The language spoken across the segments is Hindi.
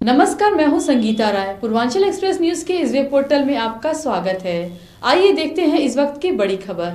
नमस्कार, मैं हूं संगीता राय। पूर्वांचल एक्सप्रेस न्यूज के इस वेब पोर्टल में आपका स्वागत है। आइए देखते हैं इस वक्त की बड़ी खबर।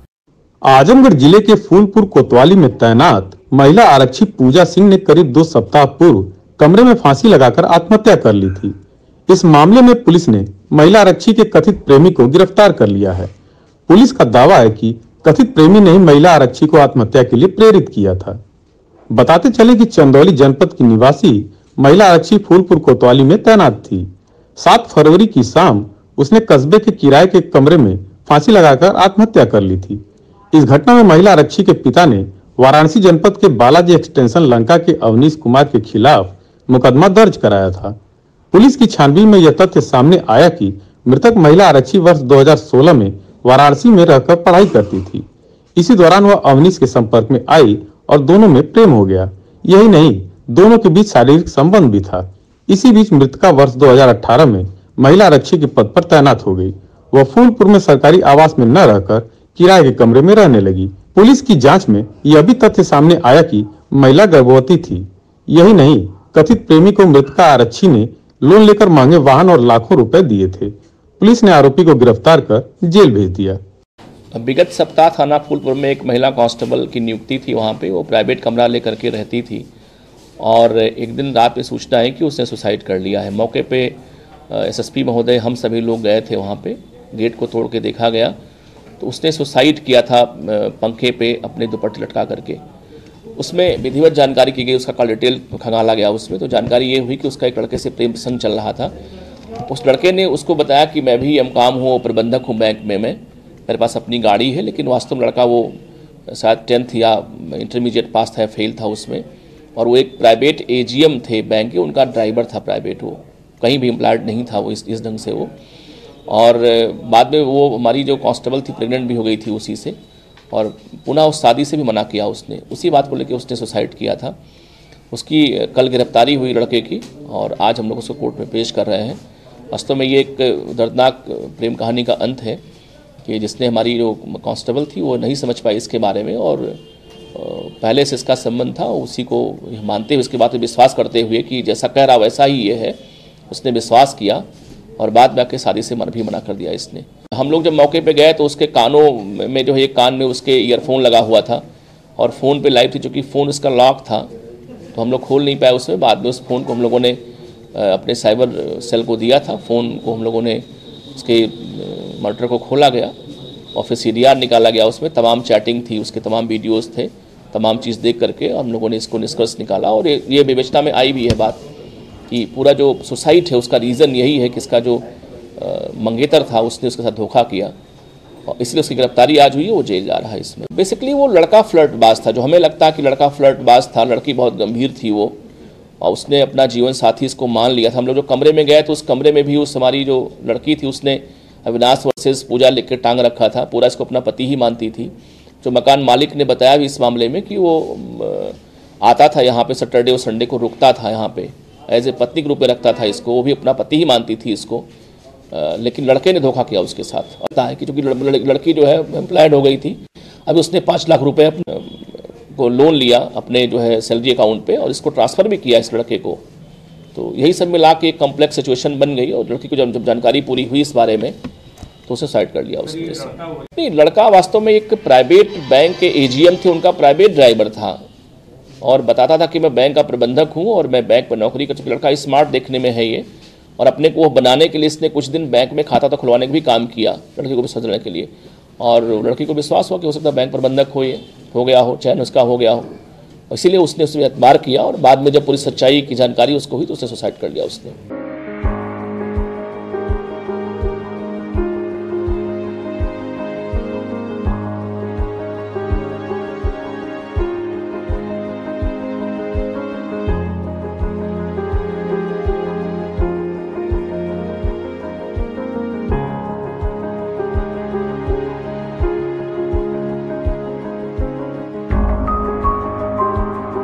आजमगढ़ जिले के फूलपुर कोतवाली में तैनात महिला आरक्षी पूजा सिंह ने करीब 2 सप्ताह पूर्व कमरे में फांसी लगाकर आत्महत्या कर ली थी। इस मामले में पुलिस ने महिला आरक्षी के कथित प्रेमी को गिरफ्तार कर लिया है। पुलिस का दावा है कि कथित प्रेमी ने ही महिला आरक्षी को आत्महत्या के लिए प्रेरित किया था। बताते चले कि चंदौली जनपद की निवासी महिला आरक्षी फूलपुर कोतवाली में तैनात थी। 7 फरवरी की शाम उसने कस्बे के किराए के कमरे में फांसी लगाकर आत्महत्या कर ली थी। इस घटना में महिला आरक्षी के पिता ने वाराणसी जनपद के बालाजी एक्सटेंशन लंका के अवनीश कुमार के खिलाफ मुकदमा दर्ज कराया था। पुलिस की छानबीन में यह तथ्य सामने आया कि मृतक महिला आरक्षी वर्ष 2016 में वाराणसी में रहकर पढ़ाई करती थी। इसी दौरान वह अवनीश के संपर्क में आई और दोनों में प्रेम हो गया। यही नहीं, दोनों के बीच शारीरिक संबंध भी था। इसी बीच मृतका वर्ष 2018 में महिला आरक्षी के पद पर तैनात हो गई। वह फूलपुर में सरकारी आवास में न रहकर किराए के कमरे में रहने लगी। पुलिस की जांच में यह भी तथ्य सामने आया कि महिला गर्भवती थी। यही नहीं, कथित प्रेमी को मृतका आरक्षी ने लोन लेकर महंगे वाहन और लाखों रुपए दिए थे। पुलिस ने आरोपी को गिरफ्तार कर जेल भेज दिया। विगत सप्ताह थाना फूलपुर में एक महिला कांस्टेबल की नियुक्ति थी। वहाँ पे वो प्राइवेट कमरा लेकर के रहती थी और एक दिन रात में सूचना है कि उसने सुसाइड कर लिया है। मौके पे एसएसपी महोदय, हम सभी लोग गए थे वहाँ पे। गेट को तोड़ के देखा गया तो उसने सुसाइड किया था पंखे पे अपने दुपट्टे लटका करके। उसमें विधिवत जानकारी की गई, उसका कॉल डिटेल खंगाला गया। उसमें तो जानकारी ये हुई कि उसका एक लड़के से प्रेम प्रसंग चल रहा था। उस लड़के ने उसको बताया कि मैं भी एमकॉम हूँ, प्रबंधक हूँ बैंक में, मेरे पास अपनी गाड़ी है। लेकिन वास्तव में लड़का वो शायद 10th या इंटरमीडिएट पास था, फेल था उसमें। और वो एक प्राइवेट एजीएम थे बैंक के, उनका ड्राइवर था प्राइवेट। वो कहीं भी एम्प्लॉयड नहीं था वो इस ढंग से वो। और बाद में वो हमारी जो कांस्टेबल थी प्रेग्नेंट भी हो गई थी उसी से, और पुनः उस शादी से भी मना किया उसने। उसी बात को लेकर उसने सुसाइड किया था। उसकी कल गिरफ्तारी हुई लड़के की और आज हम लोग उसको कोर्ट में पेश कर रहे हैं। वास्तव में ये एक दर्दनाक प्रेम कहानी का अंत है कि जिसने हमारी जो कांस्टेबल थी वो नहीं समझ पाई इसके बारे में, और पहले से इसका संबंध था। उसी को मानते हुए, इसके बाद विश्वास करते हुए कि जैसा कह रहा वैसा ही ये है, उसने विश्वास किया और बाद में आके शादी से भी मना कर दिया इसने। हम लोग जब मौके पे गए तो उसके कानों में जो है, एक कान में उसके ईयरफोन लगा हुआ था और फ़ोन पे लाइव थी। चूँकि फ़ोन उसका लॉक था तो हम लोग खोल नहीं पाए उसमें। बाद में उस फ़ोन को हम लोगों ने अपने साइबर सेल को दिया था। फ़ोन को हम लोगों ने, उसके मॉनिटर को खोला गया और फिर CDR निकाला गया। उसमें तमाम चैटिंग थी, उसके तमाम वीडियोज़ थे, तमाम चीज़ देख करके हम लोगों ने इसको निष्कर्ष निकाला। और ये विवेचना में आई भी है बात कि पूरा जो सुसाइड है उसका रीज़न यही है कि इसका जो मंगेतर था उसने उसके साथ धोखा किया, और इसलिए उसकी गिरफ्तारी आज हुई है। वो जेल जा रहा है। इसमें बेसिकली वो लड़का फ्लर्टबाज था, जो हमें लगता है कि लड़का फ्लर्टबाज था। लड़की बहुत गंभीर थी वो, और उसने अपना जीवन साथी इसको मान लिया था। हम लोग जो कमरे में गए तो उस कमरे में भी उस हमारी जो लड़की थी उसने अविनाश वर्सेस पूजा लिख के टांग रखा था। पूरा इसको अपना पति ही मानती थी। जो मकान मालिक ने बताया भी इस मामले में कि वो आता था यहाँ पे सैटरडे और संडे को, रुकता था यहाँ पे, एज ए पत्नी के रूप में रखता था इसको। वो भी अपना पति ही मानती थी इसको, लेकिन लड़के ने धोखा किया उसके साथ। पता है कि चूँकि लड़की जो है एम्प्लॉयड हो गई थी, अभी उसने 5 लाख रुपए को लोन लिया अपने जो है सैलरी अकाउंट पे, और इसको ट्रांसफ़र भी किया इस लड़के को। तो यही सब मिला के एक कॉम्प्लेक्स सिचुएशन बन गई। और लड़की को जब जानकारी पूरी हुई इस बारे में तो उसे साइड कर लिया उसने। नहीं, लड़का वास्तव में एक प्राइवेट बैंक के एजीएम थे, उनका प्राइवेट ड्राइवर था और बताता था कि मैं बैंक का प्रबंधक हूँ और मैं बैंक पर नौकरी कर। लड़का स्मार्ट देखने में है ये, और अपने को बनाने के लिए इसने कुछ दिन बैंक में खाता तो खुलवाने का भी काम किया लड़की को सजने के लिए। और लड़की को विश्वास हुआ कि हो सकता है बैंक प्रबंधक हो गया हो, चयन उसका हो गया हो, इसीलिए उसने उसमें एतबार किया। और बाद में जब पूरी सच्चाई की जानकारी उसको हुई तो उसने सुसाइड कर लिया उसने।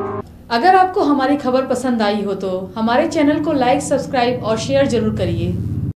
अगर आपको हमारी खबर पसंद आई हो तो हमारे चैनल को लाइक, सब्सक्राइब और शेयर जरूर करिए।